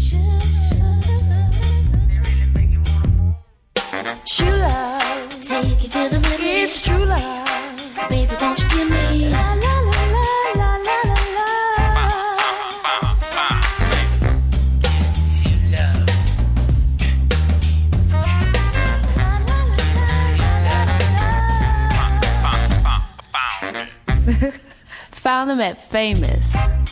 True love, take you to the limit. It's true love, baby, won't you give me la la la la la la la la. It's you love. Found them at Famous.